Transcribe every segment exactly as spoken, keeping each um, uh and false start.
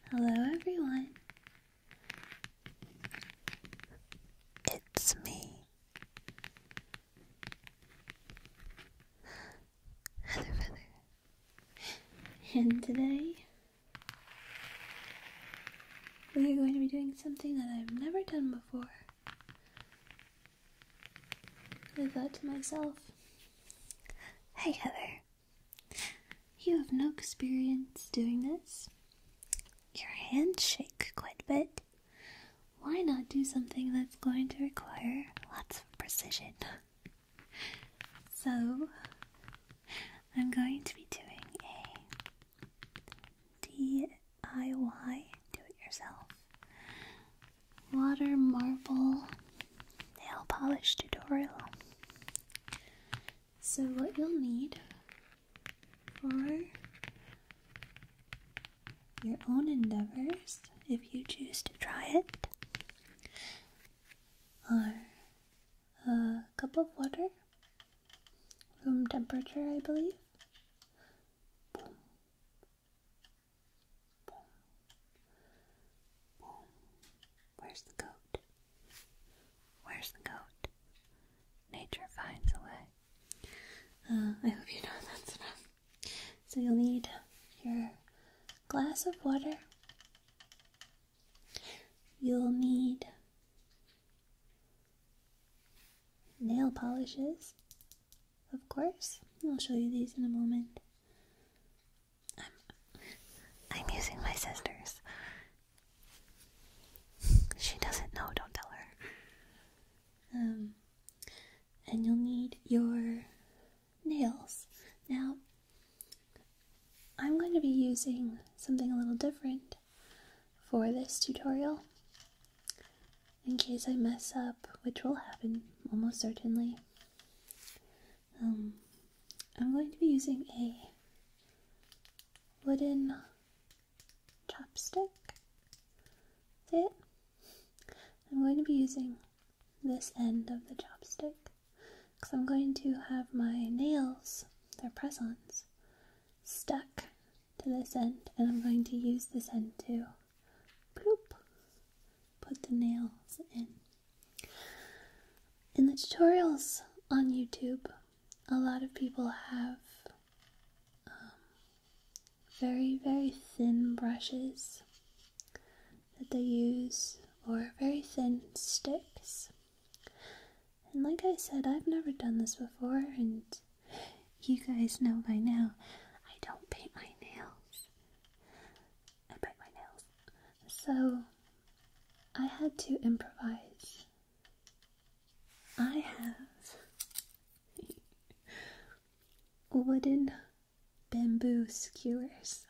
Hello everyone. It's me. Heather Feather. And today we are going to be doing something that I've never done before. I thought to myself, hey Heather, you have no experience doing this. Your hands shake quite a bit. Why not do something that's going to require lots of precision? So, I'm going to be doing a D I Y, do-it-yourself, water marble nail polish tutorial. So what you'll need for your own endeavors, if you choose to try it, are a cup of water, room temperature, I believe. Boom, boom, boom. Where's the goat? Where's the goat? Nature finds a way. Uh, I hope you know that's enough. So you'll need your glass of water. You'll need nail polishes, of course. I'll show you these in a moment. I'm, I'm using my sister's. She doesn't know, don't tell her. Um, and you'll need your nails. Now, I'm going to be using something a little different for this tutorial, in case I mess up, which will happen almost certainly. Um, I'm going to be using a wooden chopstick. See it? I'm going to be using this end of the chopstick because I'm going to have my nails, they're press-ons, stuck to this end, and I'm going to use this end to bloop, put the nails in. In the tutorials on YouTube, a lot of people have um, very, very thin brushes that they use, or very thin sticks. And like I said, I've never done this before, and you guys know by now, I don't paint my nails. I bite my nails. So, I had to improvise. I have wooden bamboo skewers.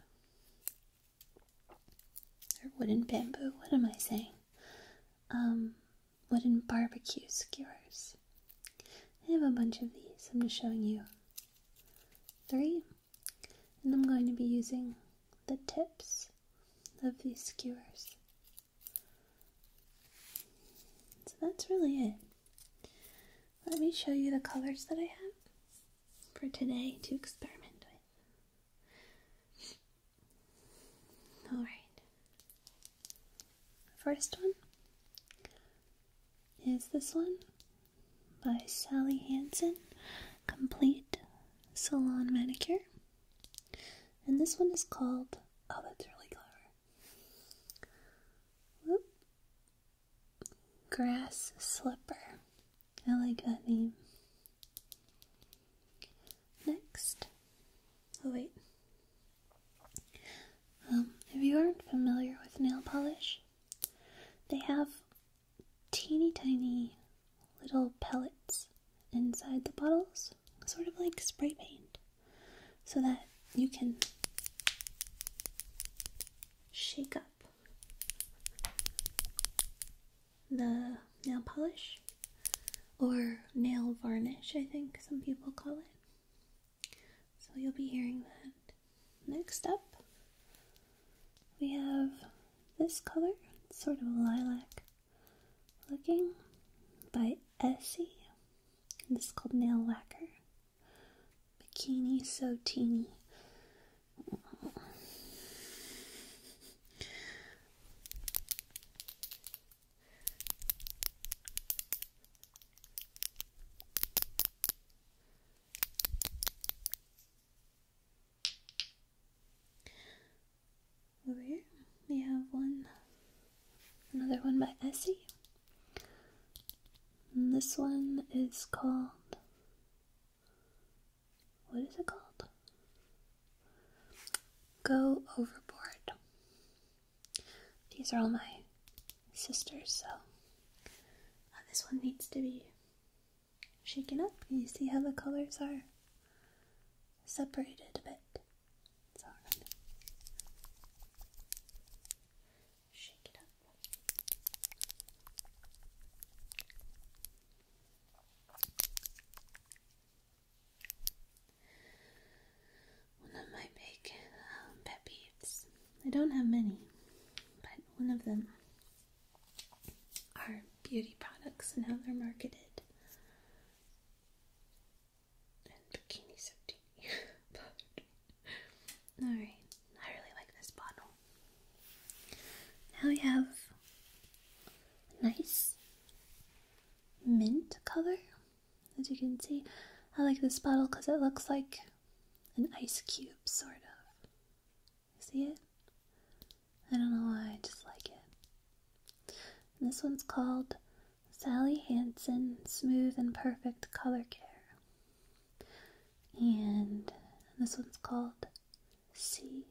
Or wooden bamboo, what am I saying? Um, wooden barbecue skewers. I have a bunch of these. I'm just showing you three. And I'm going to be using the tips of these skewers. So that's really it. Let me show you the colors that I have for today to experiment with. Alright. First one is this one by Sally Hansen, Complete Salon Manicure. And this one is called, oh, that's really clever. Whoop. Grass Slipper. I like that name. Next. Oh, wait. Um, if you aren't familiar with nail polish, they have teeny tiny little pellets inside the bottles, sort of like spray paint, so that you can shake up the nail polish, or nail varnish, I think some people call it. So you'll be hearing that. Next up, we have this color. It's sort of lilac looking, by Essie. And this is called Nail Lacquer. Bikini So Teeny. another one by Essie. And this one is called, what is it called? Go Overboard. These are all my sisters, so uh, this one needs to be shaken up. You see how the colors are separated a bit. So we're going to shake it up. One of my big um, pet peeves. I don't have many, but one of them are beauty products and how they're marketed. And bikinis are teeny. Alright, I really like this bottle. Now we have a nice mint color. As you can see, I like this bottle because it looks like an ice cube, sort of. See it? I don't know why, I just like it. And this one's called Sally Hansen Smooth and Perfect Color Care. And this one's called C.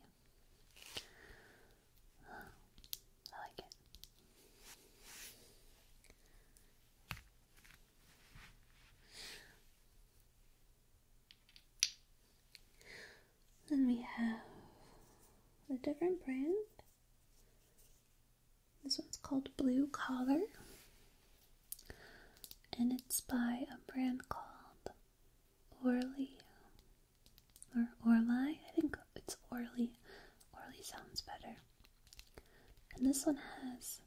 I like it. Then we have a different brand. This one's called Blue Collar. And it's by a brand called Orly. Or Orly. I think it's Orly. Orly sounds better. And this one has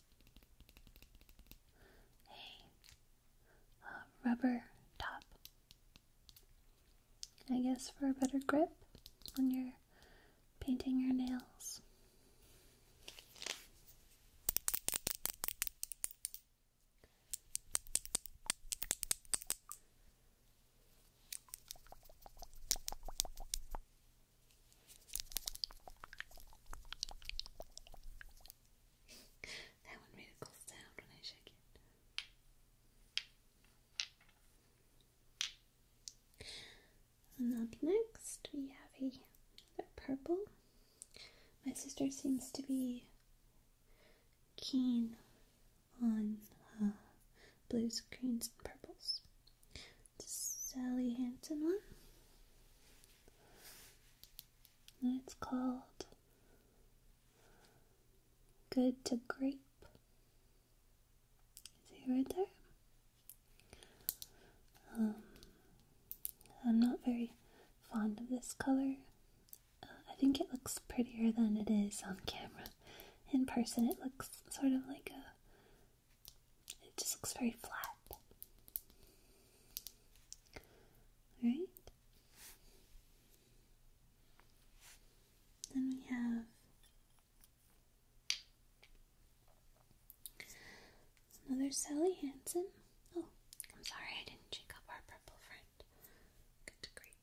a uh, rubber top. I guess for a better grip when you're painting your nails. That one made a cool sound when I shook it. And up next we have a purple. My sister seems to be keen on uh, blues, greens, and purples. It's Sally Hansen one. And it's called Good to Grape. See right there? Um, I'm not very fond of this color. Uh, I think it looks prettier than it is on camera. In person it looks sort of like a, it just looks very flat. Right? Then we have another Sally Hansen. Oh, I'm sorry I didn't check up our purple friend. Good to grape.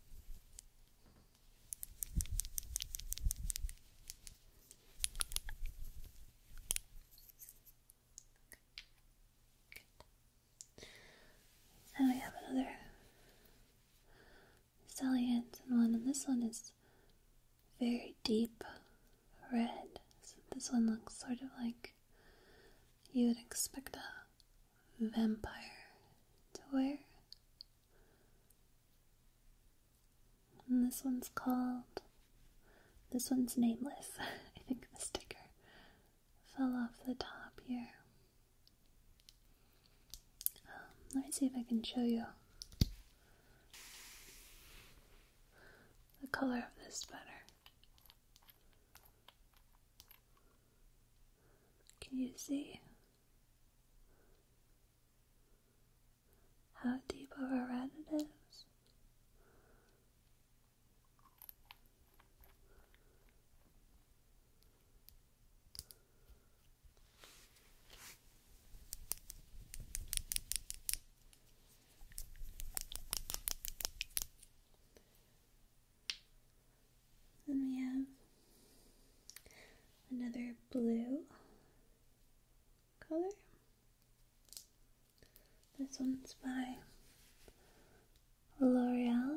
Good. Now we have another Sally Hansen one, and this one is very deep red. So this one looks sort of like you would expect a vampire to wear. And this one's called, this one's nameless. I think the sticker fell off the top here. Um, let me see if I can show you the color of this better. Can you see how deep of a red it is? Then we have another blue. color. This one's by L'Oreal.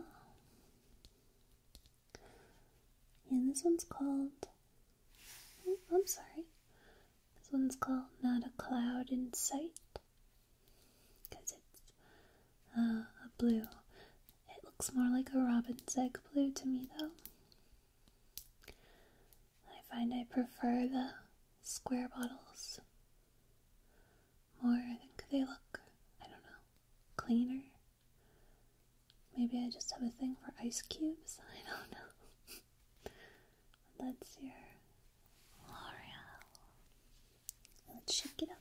And this one's called, oh, I'm sorry, this one's called Not a Cloud in Sight, because it's uh, a blue. It looks more like a robin's egg blue to me though. I find I prefer the square bottles more. I think they look, I don't know, cleaner. Maybe I just have a thing for ice cubes, I don't know. That's your L'Oreal. Let's shake it up.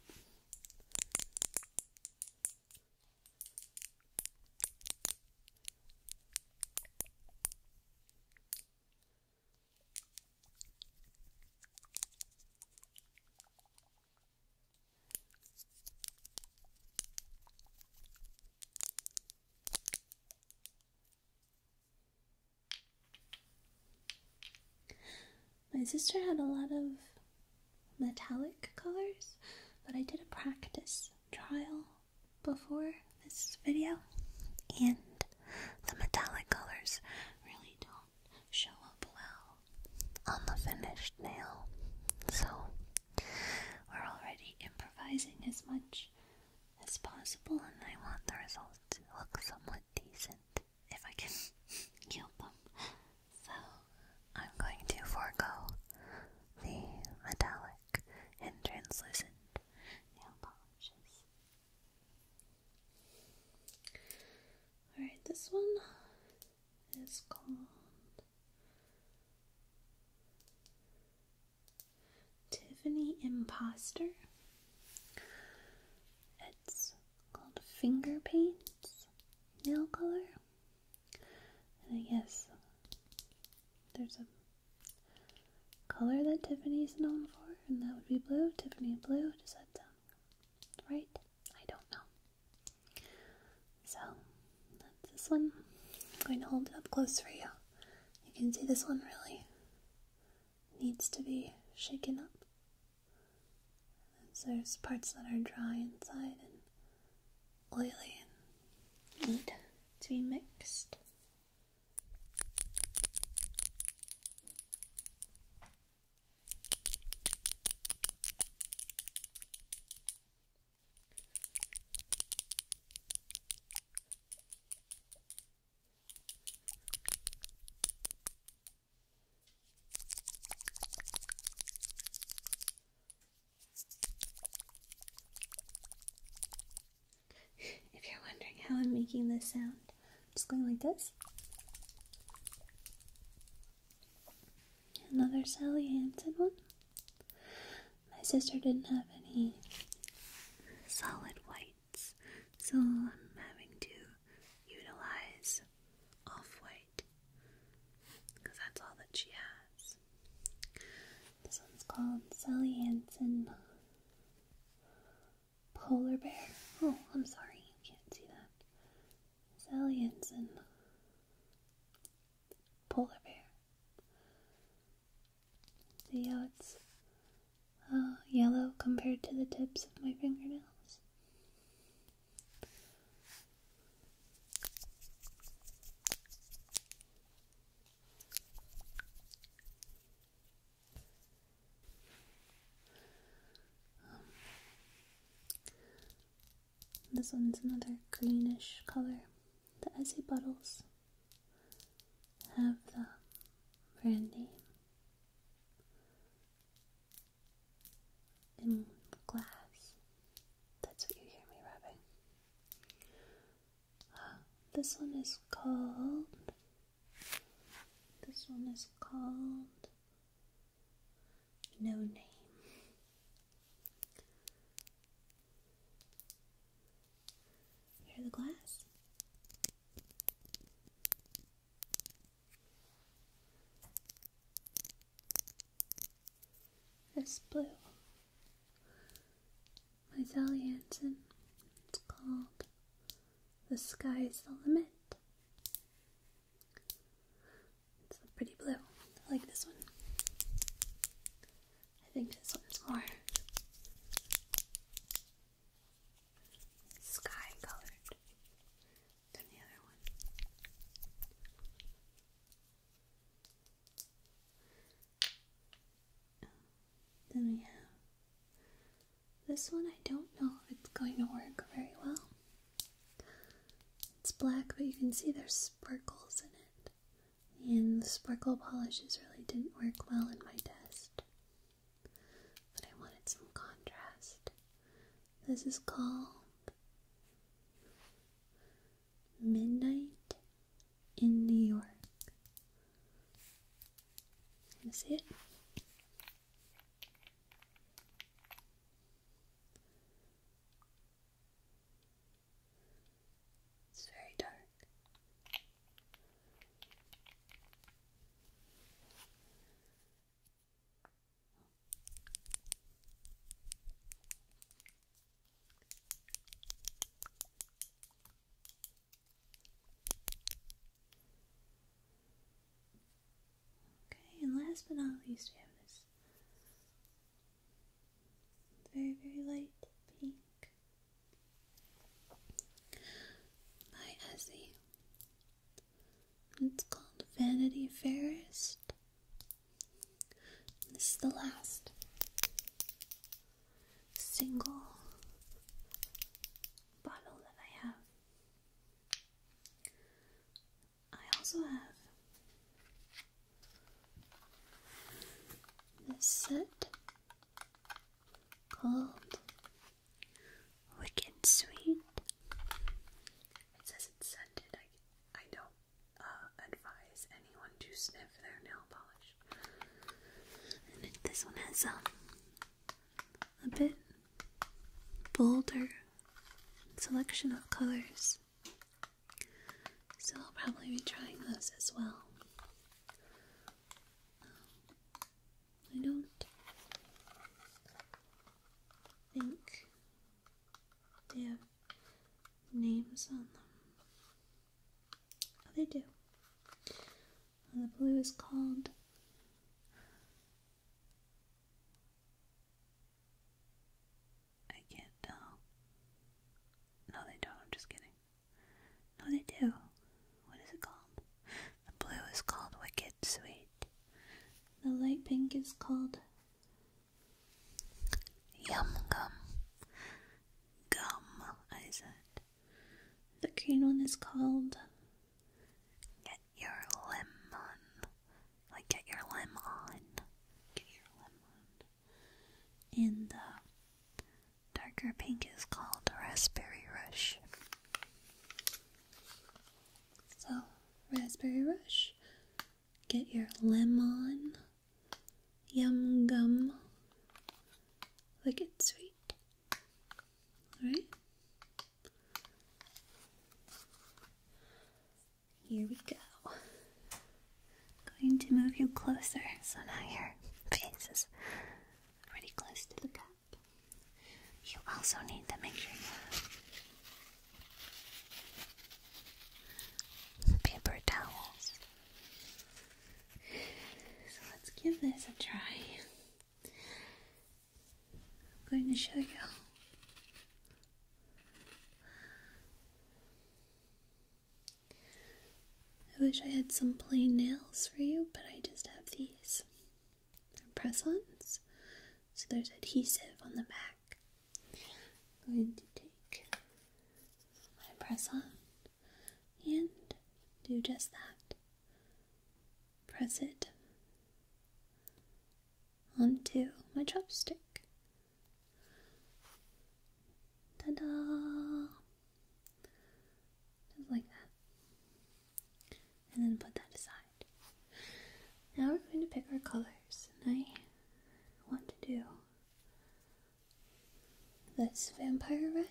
My sister had a lot of metallic colors, but I did a practice trial before this video, and the metallic colors really don't show up well on the finished nail. So we're already improvising as much as possible, and I want the results to look somewhat decent if I can yield them. So I'm going to forego the metallic and translucent nail polishes. Alright, this one is called Tiffany Imposter. It's called Finger Paints nail color. And I guess there's a color that Tiffany's known for, and that would be blue. Tiffany blue, does that sound right? I don't know. So, that's this one. I'm going to hold it up close for you. You can see this one really needs to be shaken up. So there's parts that are dry inside and oily and need to be mixed. How I'm making this sound. Just going like this. Another Sally Hansen one. My sister didn't have any solid whites, so I'm having to utilize off-white because that's all that she has. This one's called Sally Hansen Polar Bear. Oh, I'm sorry. Sally Hansen Polar Bear. See how it's uh, yellow compared to the tips of my fingernails? Um, this one's another greenish color. The Essie bottles have the brand name in glass. That's what you hear me rubbing. Uh, this one is called, this one is called No Name. Hear the glass? This blue. My Sally Hansen. It's called The Sky's the Limit. It's a pretty blue. I like this one. I think this one's more This one, I don't know if it's going to work very well. It's black, but you can see there's sparkles in it. And the sparkle polishes really didn't work well in my test. But I wanted some contrast. This is called Midnight in New York. Can you see it? It's very dark. And last but not least, we have this very, very light pink by Essie. It's called Vanity Fairest. This is the last single bottle that I have. I also have this set called Wicked Sweet. It says it's scented. I, I don't uh, advise anyone to sniff their nail polish. And it, this one has um, a bit bolder selection of colors. So I'll probably be trying those as well. I don't think they have names on them. Oh, they do. And the blue is called I can't tell. No, they don't. I'm just kidding. No, they do. What is it called? The blue is called Wicked Sweet. The light pink is called Yum Gum. Gum, I said. The green one is called Get Your Lemon. Like Get Your Lemon. Get Your Lemon. And the darker pink is called Raspberry Rush. So, Raspberry Rush. Get Your Lemon. Yum Gum, Wicked Sweet. Alright? Here we go. Going to move you closer, so now your face is pretty close to the cup. You also need to make sure you have paper towels. So let's give this a try. I'm going to show you. I wish I had some plain nails for you, but I just have these. They're press-ons, so there's adhesive on the back. I'm going to take my press-on and do just that. Press it onto my chopstick. Ta-da! Just like that. And then put that aside. Now we're going to pick our colors. And I want to do this vampire red,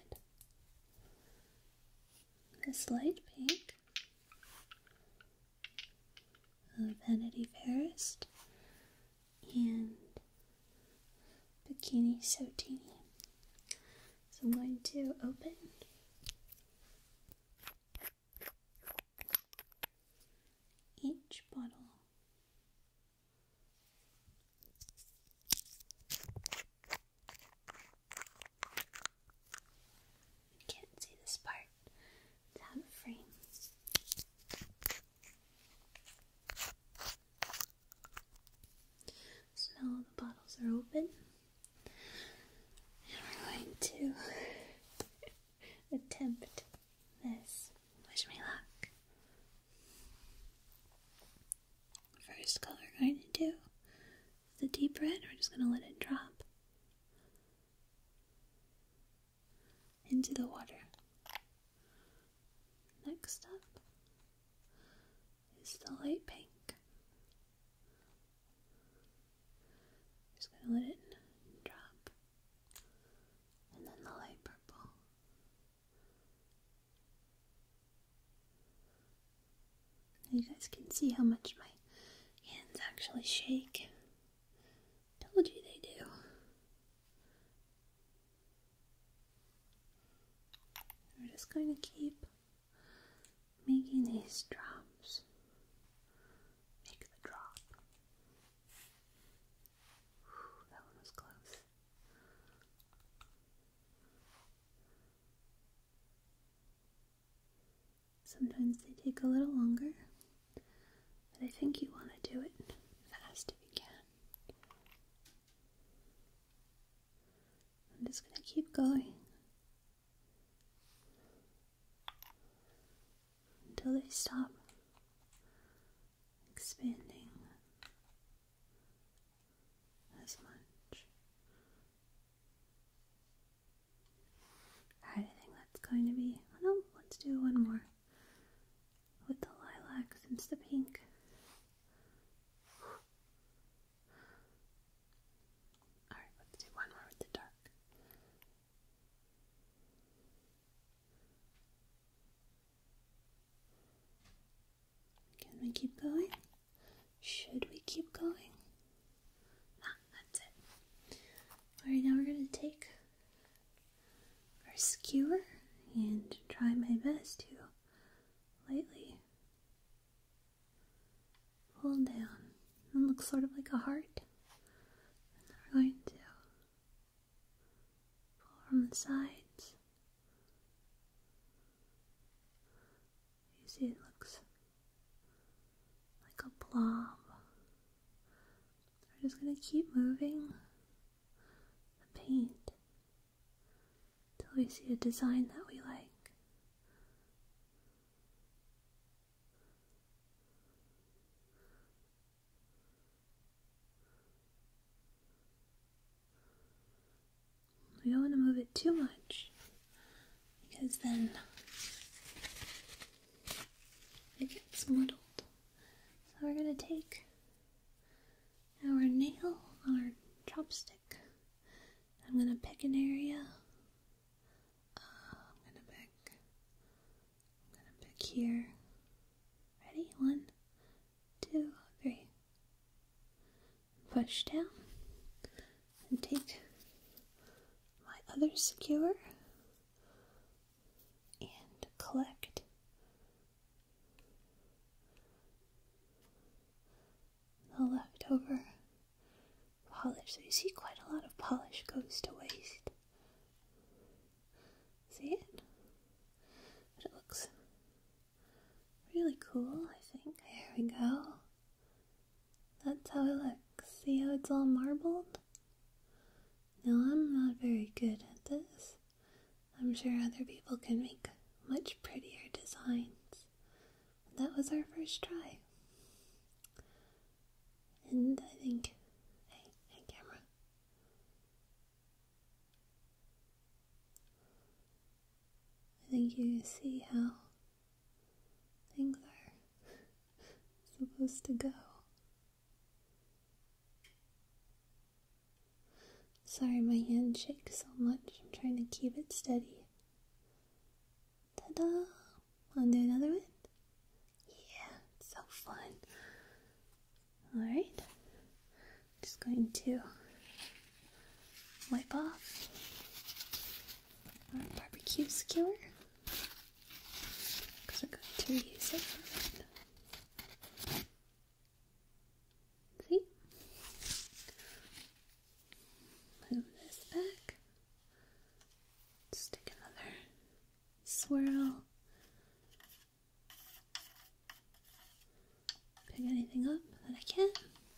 this light pink, uh, Vanity Fairest, and Bikini So Teeny. So I'm going to open each bottle. You can't see this part. It's out of frame. So now all the bottles are open. And we're into the water. Next up is the light pink. Just gonna let it drop. And then the light purple. You guys can see how much my hands actually shake. Told you they do. We're just going to keep making these drops. Make the drop. Whew, that one was close. Sometimes they take a little longer, but I think you want to do it fast if you can. I'm just going to keep going until they stop expanding as much. Alright, I think that's going to be, oh no, let's do one more with the lilac since the pink. Alright, let's do one more with the dark. Can we keep going? Should we keep going? No, that's it. Alright, now we're going to take our skewer and try my best to lightly pull down. It looks sort of like a heart. And then we're going to pull from the sides. You see it looks like a blob. We're just going to keep moving the paint until we see a design that we like. We don't want to move it too much because then it gets muddled. So we're going to take our nail on our chopstick. I'm going to pick an area. Uh, I'm going to pick, I'm going to pick here. Ready? One, two, three. Push down and take my other skewer and collect the leftover polish. So you see quite a lot of polish goes to waste. See it? But it looks really cool, I think. There we go. That's how it looks. See how it's all marbled? Now I'm not very good at this. I'm sure other people can make much prettier designs. But that was our first try. And I think, hey, hey camera. I think you see how things are supposed to go. Sorry my hand shakes so much. I'm trying to keep it steady. Ta-da! Wanna do another one? Yeah, it's so fun. Alright. Just going to wipe off our barbecue skewer because we're going to use it for it. See? Move this back. Stick another swirl. Pick anything up that I can.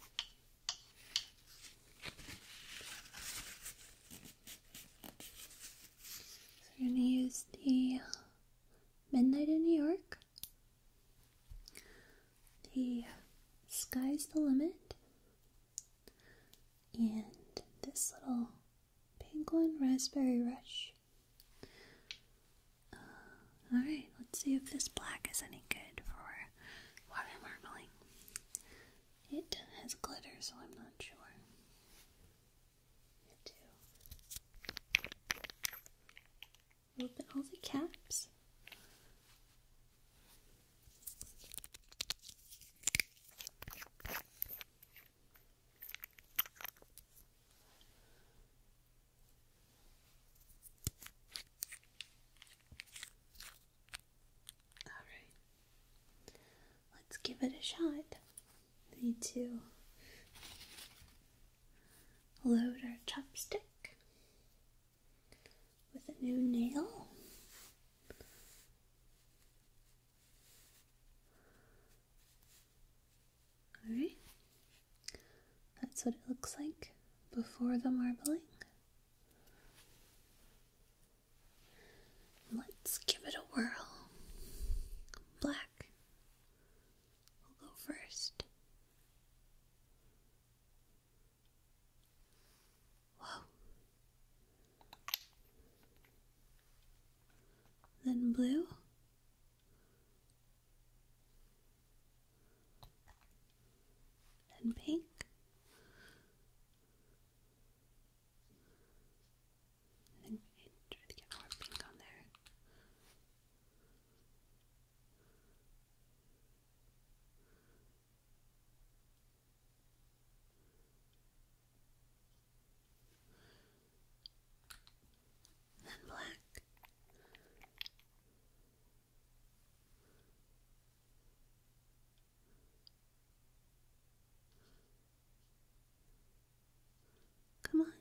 So we're going to use the Midnight in New York, the Sky's the Limit, and this little pink one, Raspberry Rush. Alright, let's see if this black is any good for water marbling. It has glitter, so I'm not sure. It do. Open all the caps. Let's give it a shot. We need to load our chopstick with a new nail. Alright, that's what it looks like before the marbling. Let's give it a whirl. Black will go first. Whoa. Then blue. Then pink. I think we need to try to get more pink on there. Then black. Come on.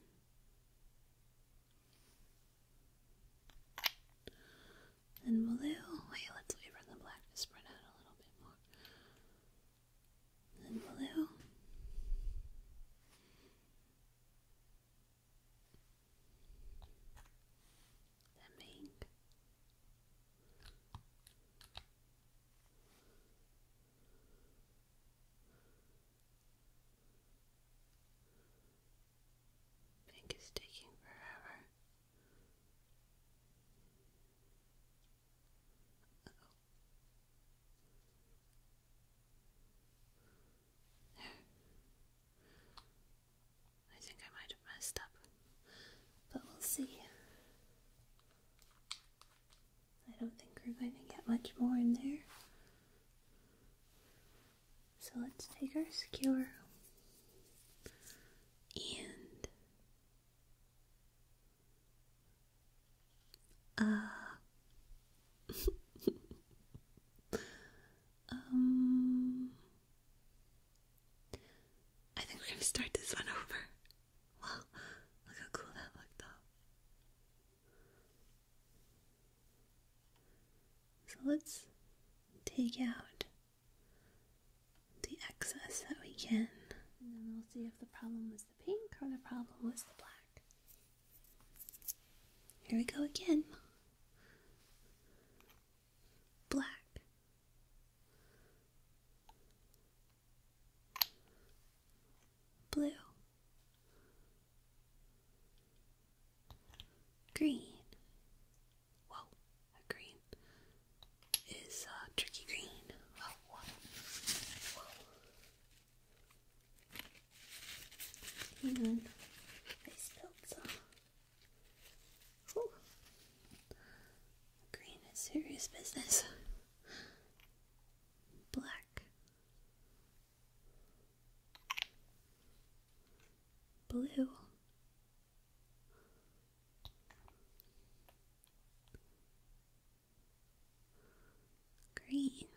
Then blue. Wait, let's wait for the black to spread out a little bit more. Then blue. Then pink. Pink is taking forever. I think I might have messed up, but we'll see. I don't think we're going to get much more in there. So let's take our skewer and uh um I think we're gonna start this one over. Wow, look how cool that looked though. So let's take out the excess that we can, and then we'll see if the problem was the pink or the problem was the black. Here we go again. Black. Blue. Green. Whoa, that green is uh, tricky green. Whoa, whoa, whoa. Hang on, I spilled some. Whew. Green is serious business. Black. Blue. Green.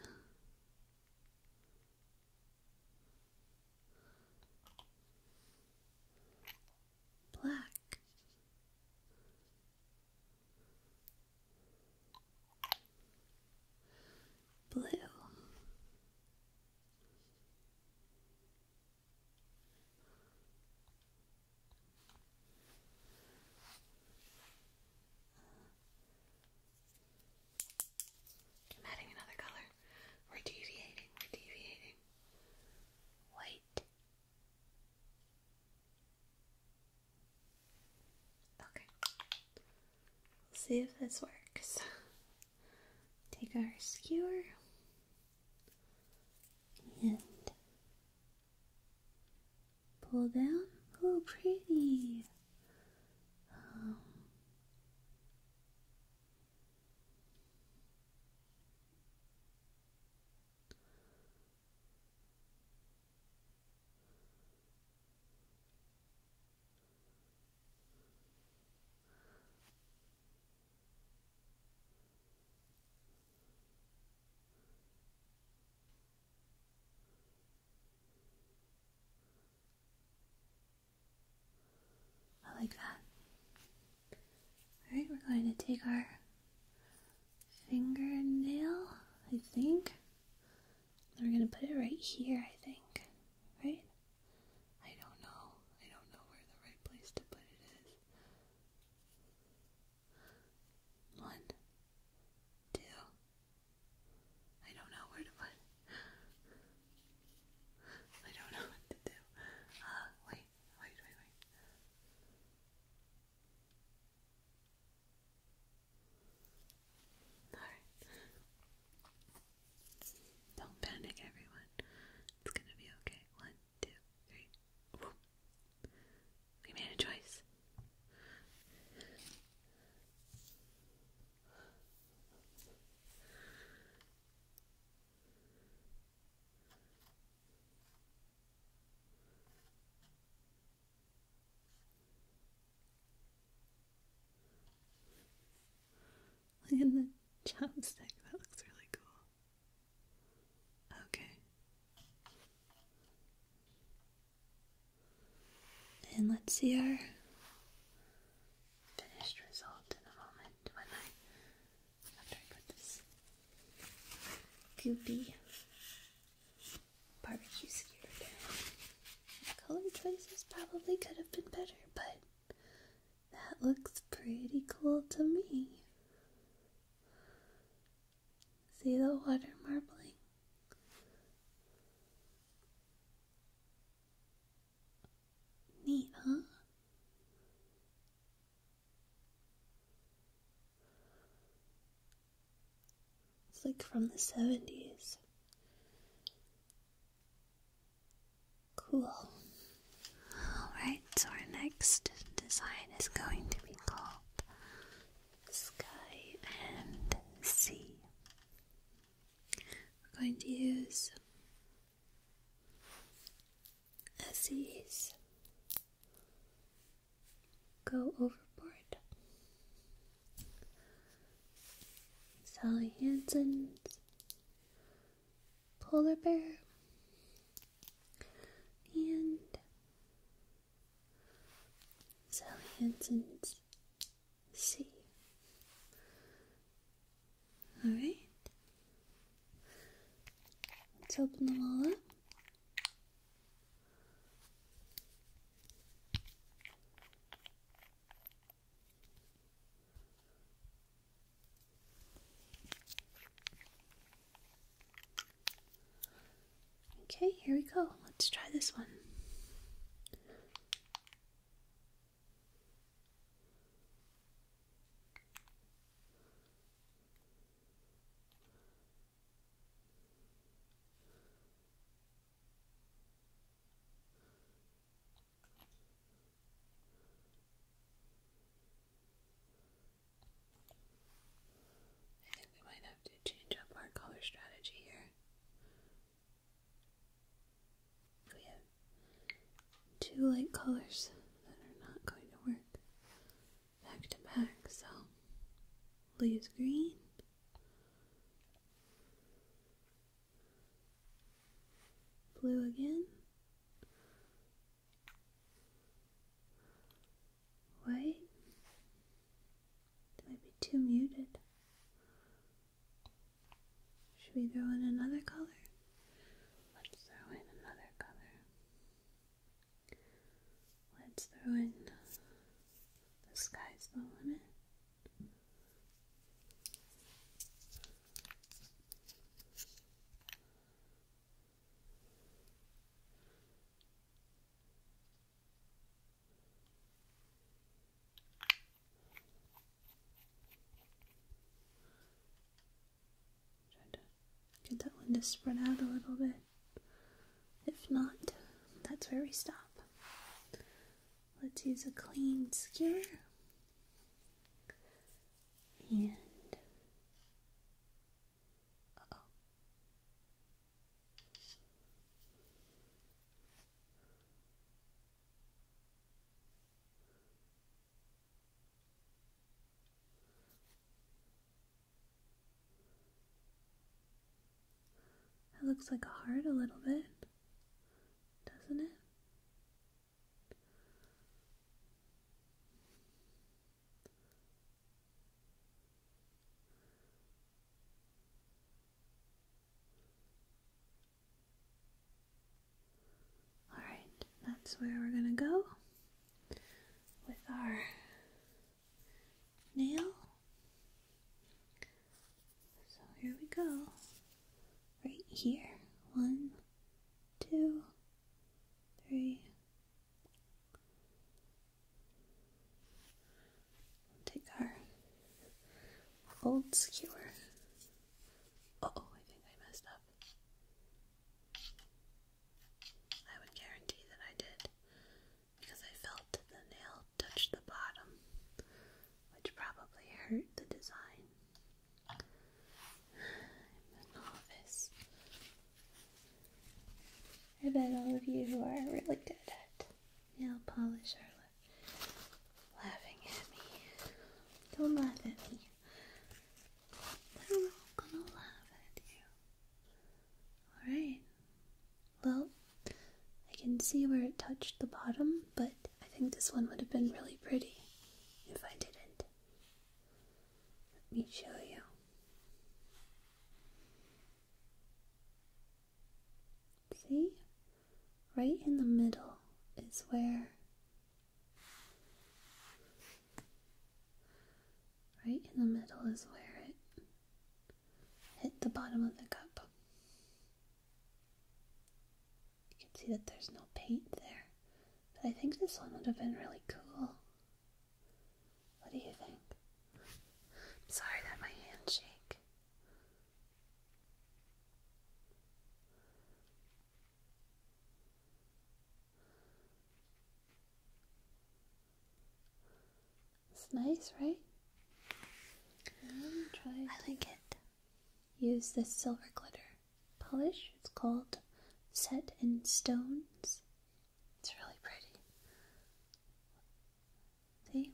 Black. Blue. I'm adding another color. We're deviating, we're deviating. White. Okay. We'll see if this works. take our skewer and pull down. Oh, pretty. Um, I like that. Alright, we're going to take our fingernail, I think. And we're going to put it right here, I think. Right? I don't know. I don't know where the right place to put it is. One, two. I don't know where to put it. I don't know what to do. Uh, wait, wait, wait, wait. Alright. Don't panic, everyone. It's gonna be okay. One, two, three. Whoop. We made a choice. Look at the chopstick. That looks really cool. Okay. And let's see our finished result in a moment when I, after I put this goopy barbecue skewer down. The color choices probably could have been better, but that looks pretty cool to me. See the water marbling? Neat, huh? It's like from the seventies. Cool. Alright, so our next design is going to be called Sky and Sea. We're going to use Essie's Go Overboard, Sally Hansen's Polar Bear, and Sally Hansen's Sea. Alright, let's open them all up. Okay, here we go. Let's try this one. I think we might have to change up our color strategy here. We have two light colors that are not going to work back to back, so we'll use green, blue again, white. It might be too muted. Should we throw in another color? Let's throw in another color. Let's throw in The Sky's the Limit. them to spread out a little bit. If not, that's where we stop. Let's use a clean skewer. And uh-oh. That looks like a heart a little bit, doesn't it? Alright, that's where we're gonna go with our nail. So here we go. Right here. One, two, three. Take our old skewer. Uh oh, I think I messed up. I would guarantee that I did, because I felt the nail touch the bottom, which probably hurt the design. I'm a novice. I bet all of you who are really good at nail polish are la- laughing at me. Don't laugh at me. They're all gonna laugh at you. Alright. Well, I can see where it touched the bottom, but I think this one would have been really pretty if I didn't. Let me show you. See? Right in the middle is where right in the middle is where it hit the bottom of the cup. You can see that there's no paint there, but I think this one would have been really cool. What do you think? I'm sorry that my hands shake. It's nice, right? Try I like it. Use this silver glitter polish. It's called Set in Stones. It's really pretty. See?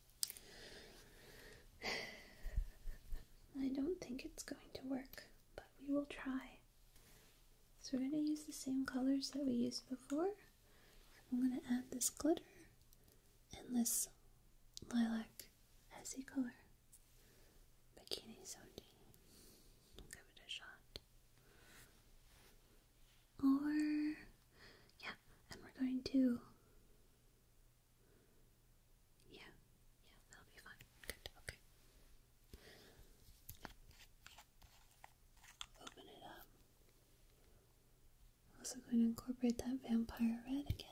I don't think it's going to work, but we will try. So we're going to use the same colors that we used before. I'm going to add this glitter and this lilac hezzy color. Bikini so deep. I'll give it a shot. Or, yeah, and we're going to, yeah, yeah, that'll be fine. Good, okay. Open it up. Also going to incorporate that vampire red again.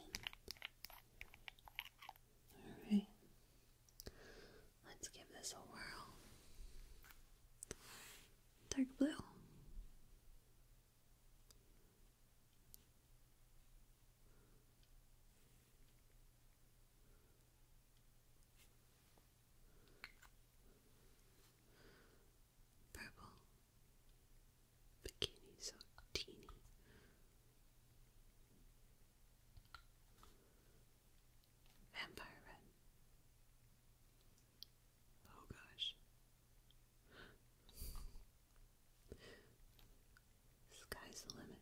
Alright. Let's give this a whirl. Dark blue. Purple. Bikini so teeny. Vampire red. Oh gosh. Sky's the limit.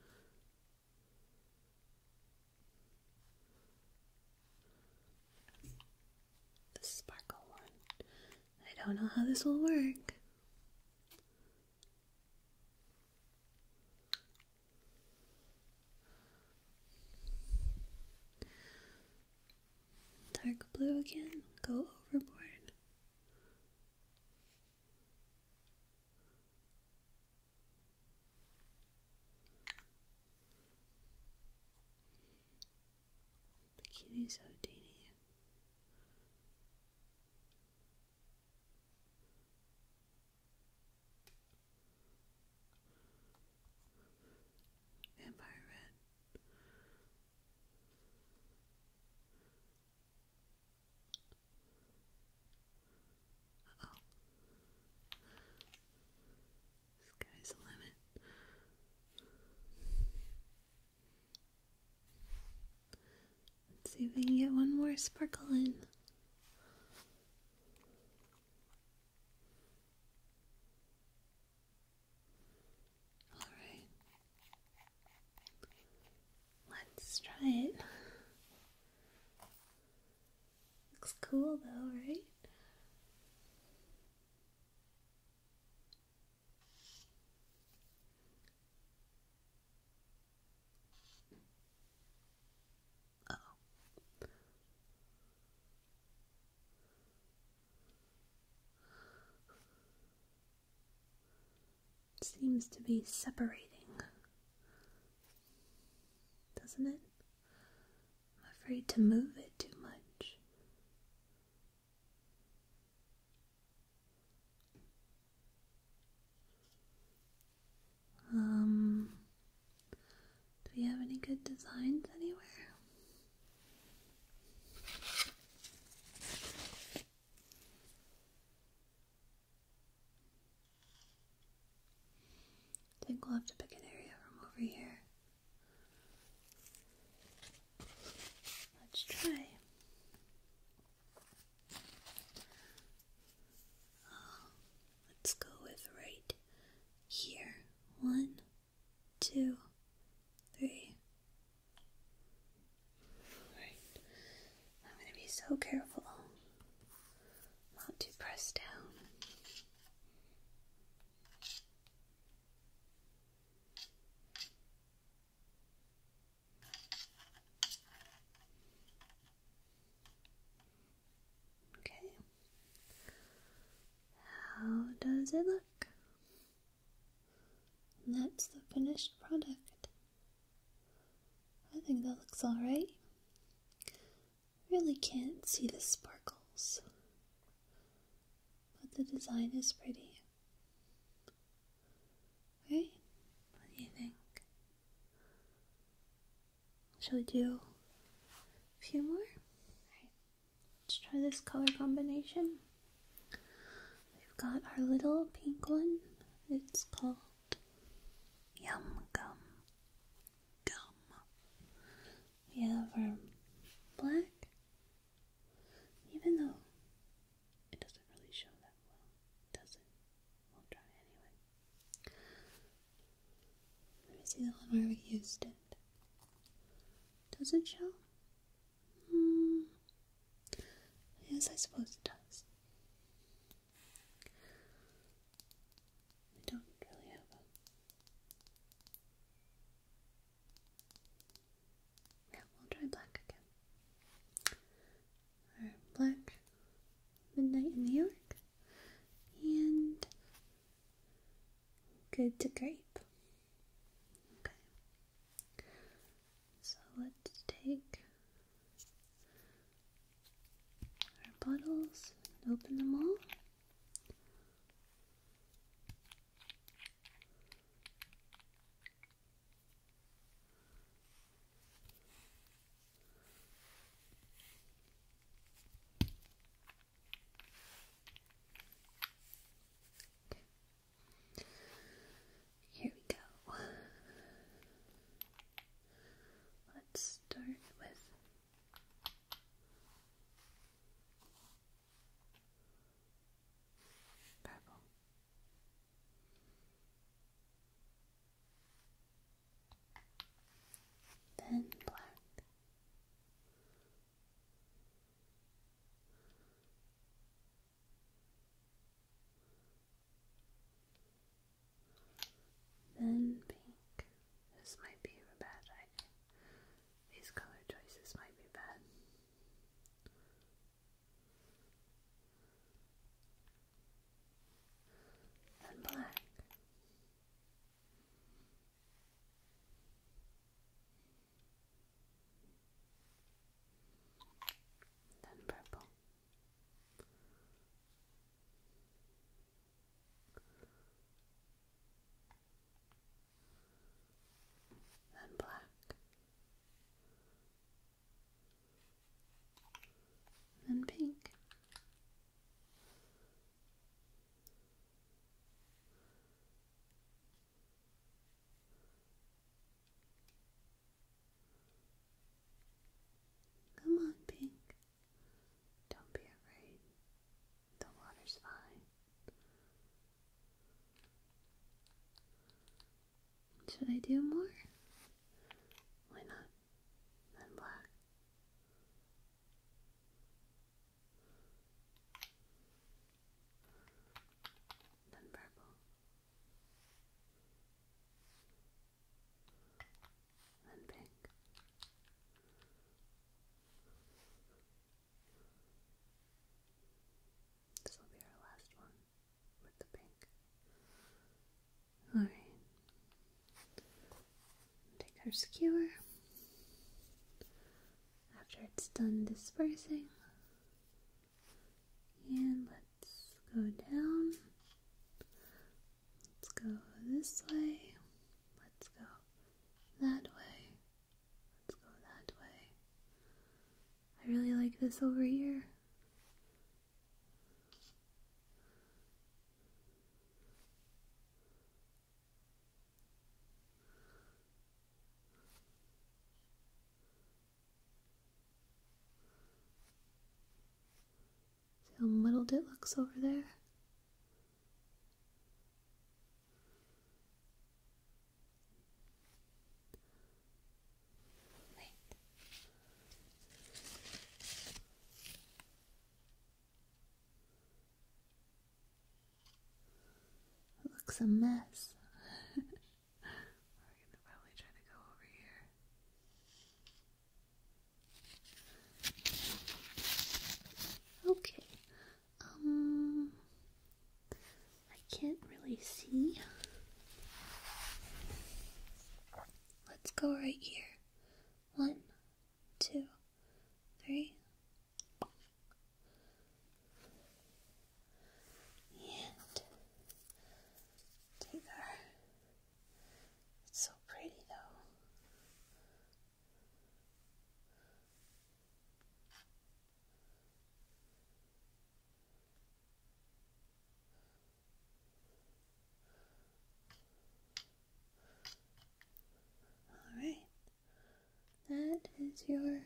The sparkle one. I don't know how this will work. Dark blue again. Go overboard. Bikini so teeny. sparkle in. Alright. Let's try it. Looks cool though, right? Seems to be separating, doesn't it? I'm afraid to move it too much. Um, do we have any good designs anywhere? I think we'll have to pick an area from over here. Let's try. Oh, let's go with right here. One, two, three. Alright. I'm going to be so careful not to press down. How does it look? And that's the finished product. I think that looks alright. Really can't see the sparkles, but the design is pretty. Right? What do you think? Shall we do a few more? Alright, let's try this color combination. We've got our little pink one. It's called Yum Gum. Gum. We have our black. Even though it doesn't really show that well, does it? We'll try anyway. Let me see the one where we used it. Does it show? Hmm. Yes, I suppose it does. We don't really have a... Yeah, we'll try black again. Our black Midnight in New York and Good to Grape. Okay. So let's take our bottles and open them all. Here we go. Let's start with Should I do more? Why not? Then black. Then purple. Then pink. This will be our last one with the pink. Alright. Take our skewer. After it's done dispersing. And let's go down. Let's go this way. Let's go that way. Let's go that way. I really like this over here. See how muddled it looks over there? It looks a mess. We're gonna probably try to go over here. Okay. Um, I can't really see. Let's go right here. One, two, three. And take our, it's so pretty though. Alright, that is your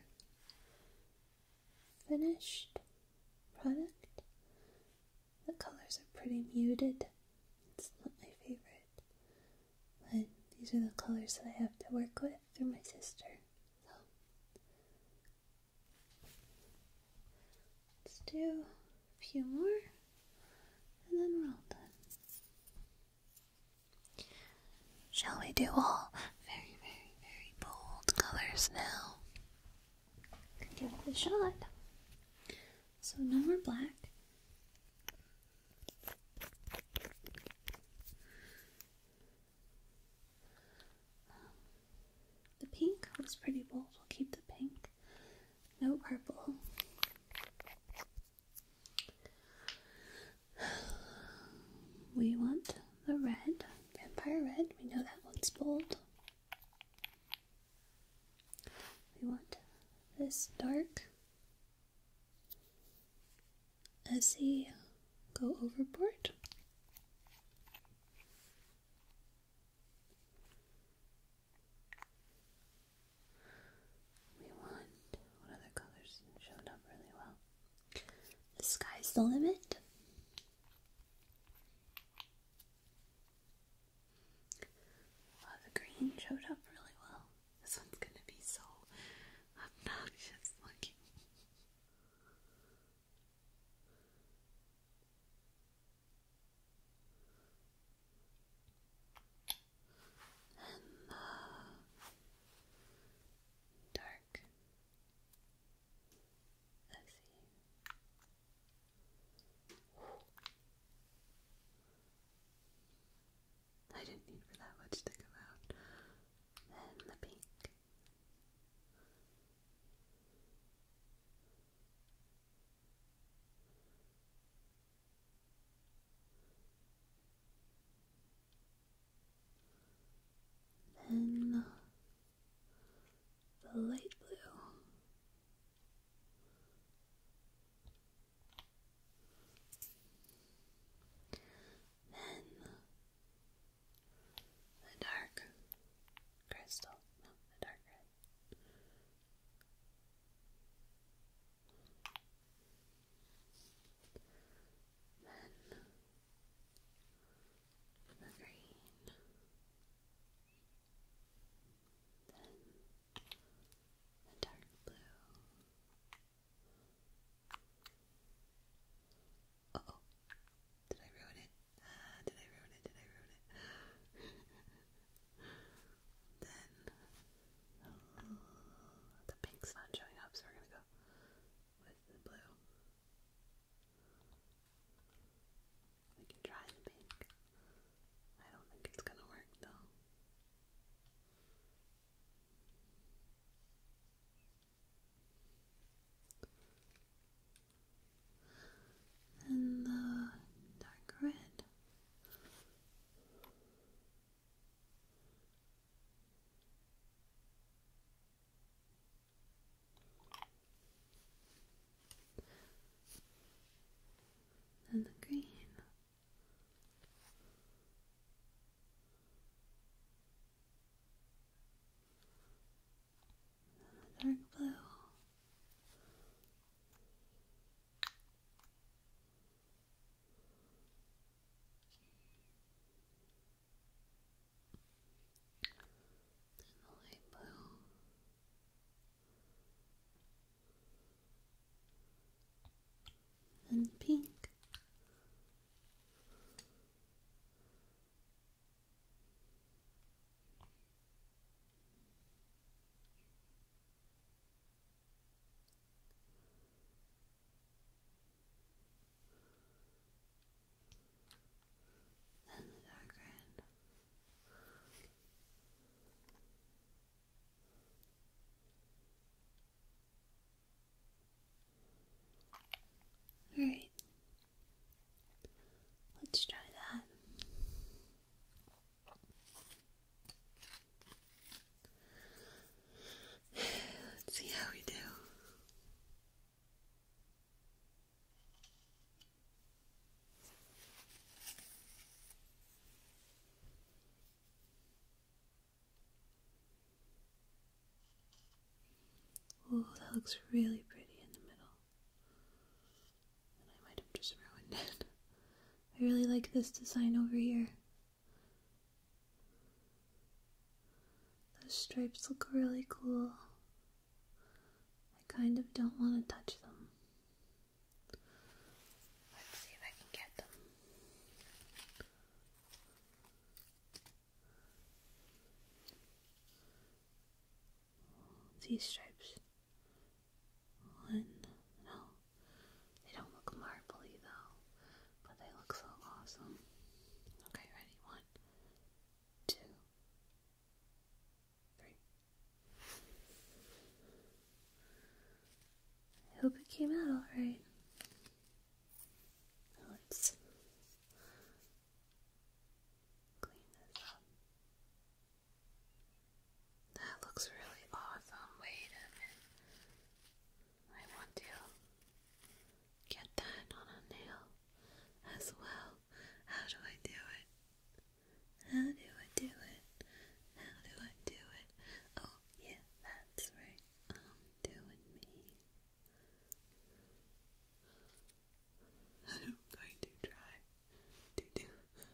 finished product. The colors are pretty muted. It's not my favorite, but these are the colors that I have to work with through my sister. So let's do a few more, and then we're all done. Shall we do all very, very, very bold colors now? Give it a shot. So no more black. The pink was pretty bold. We'll keep the pink. No purple. We want the red. Vampire red. We know that one's bold. We want this dark Essie go overboard. We want, what other colors showed up really well? The sky's the limit. Oh, the green showed up really well. This one's gonna be so obnoxious looking. And the dark Essie. looks really pretty in the middle. And I might have just ruined it. I really like this design over here. Those stripes look really cool. I kind of don't want to touch them. Let's see if I can get them. These stripes. One, no, they don't look marbly though, but they look so awesome. Okay, ready? One, two, three. I hope it came out alright. Let's clean this up. That looks really awesome. Wait a minute. I want to get that on a nail as well. How do I do it? How do I do it? How do I do it? Oh, yeah, that's right. I'm doing me. I'm going to try to do.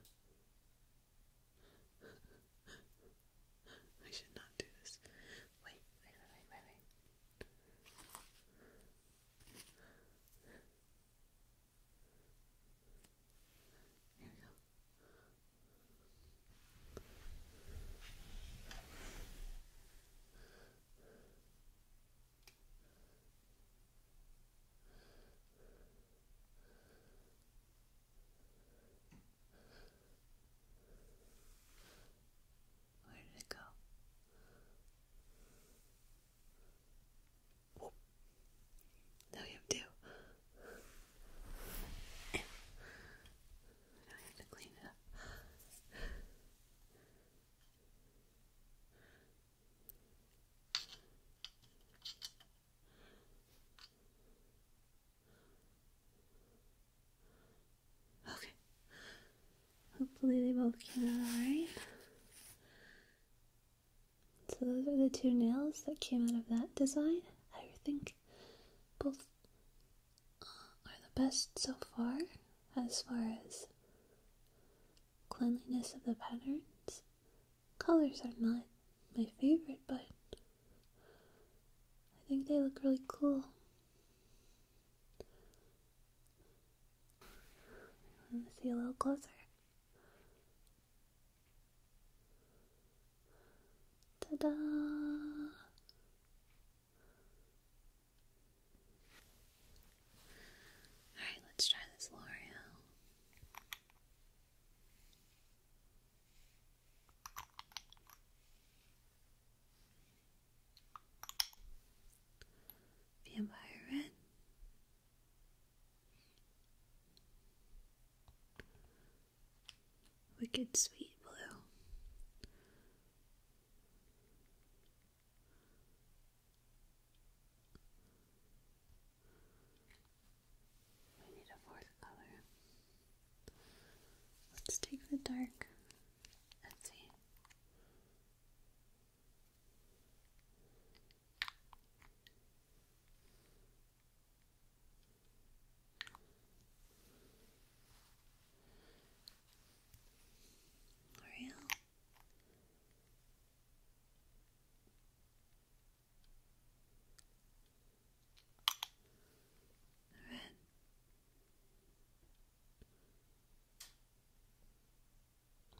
I should not do this. Wait, wait, wait, wait, wait. Here we go. Where did it go? Now we have two. Now I have to clean it up. Okay. Hopefully they both came out alright. So those are the two nails that came out of that design. I think both are the best so far, as far as cleanliness of the patterns. Colors are not my favorite, but I think they look really cool. Want to see a little closer? Ta-da! Alright, let's try this L'Oreal. Vampire Red. Wicked Sweet Blue. We need a fourth color. Let's take the dark. Let's see. L'Oreal. Red.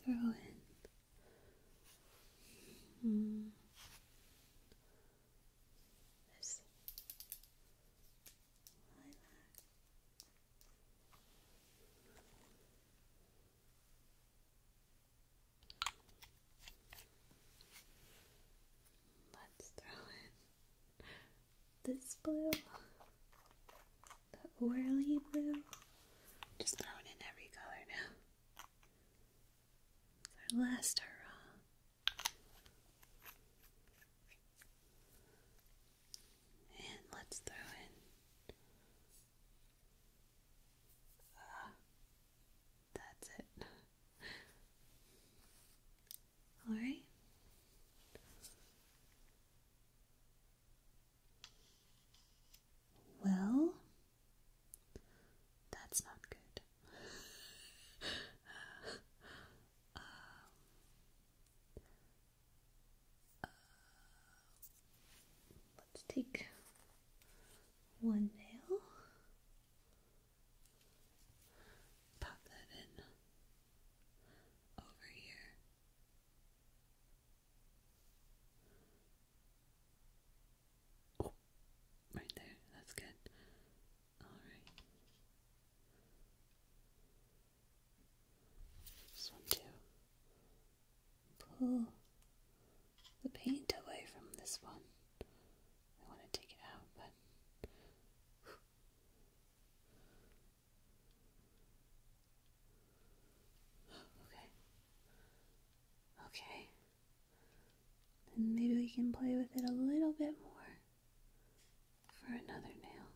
throw in hmm, this lilac. Let's throw in this blue, the orly blue. Just throwing in every color now. It's our last hurrah. And let's throw in uh, that's it. Alright. Well, that's not good. uh, uh, let's take one nail, pop that in over here. Oh, right there, that's good. Alright. This one too. Pull the paint away from this one. I want to take it out, but okay. Okay. And maybe we can play with it a little bit more for another nail.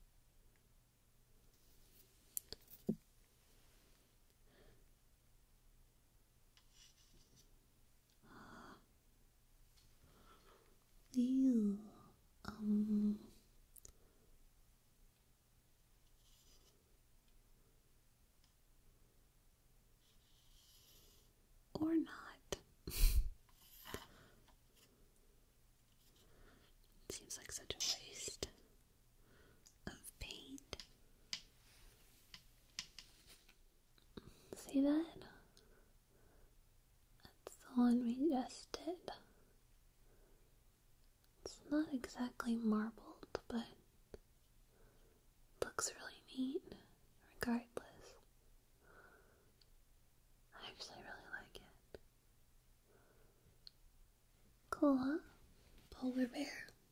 Ew. Um. Or not. Seems like such a waste of paint. See that? That's the one we just did. It's not exactly marbled, but it looks really neat regardless. I actually really like it. Cool, huh? Polar bear.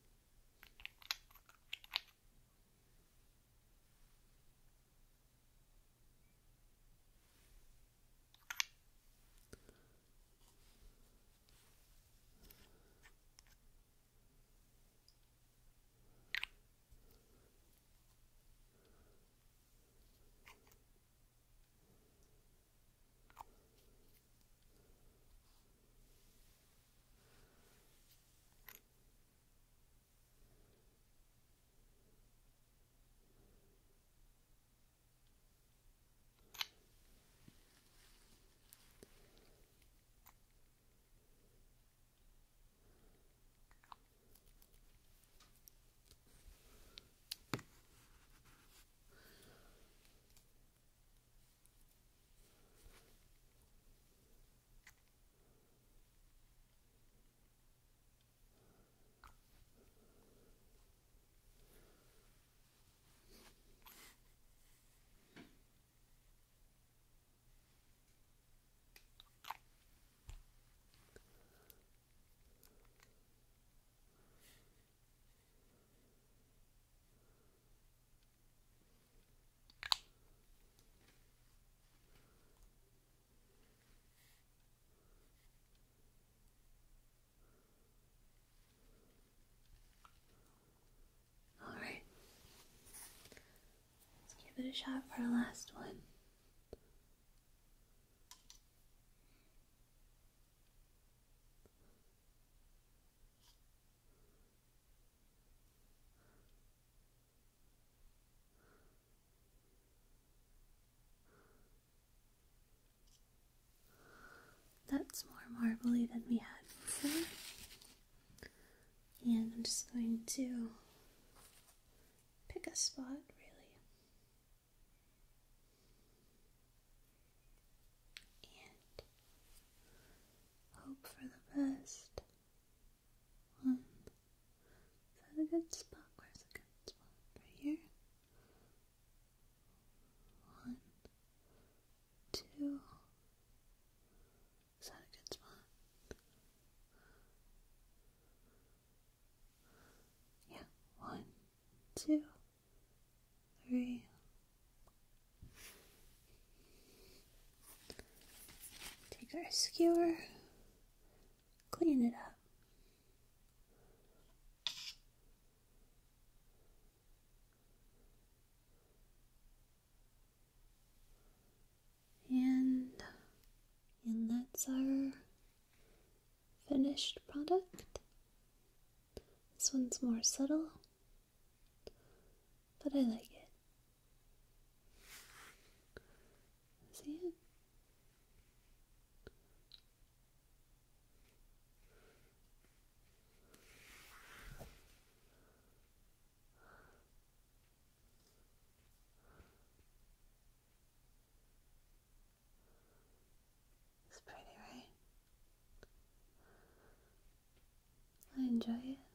Alright. Let's give it a shot for our last one. That's more marbly than we had before. And I'm just going to pick a spot, really. And rest. One. Is that a good spot? Where's a good spot? Right here. One, two. Is that a good spot? Yeah. One, two, three. Take our skewer, clean it up. And, and that's our finished product. This one's more subtle, but I like it. See it? It's pretty, right? I enjoy it.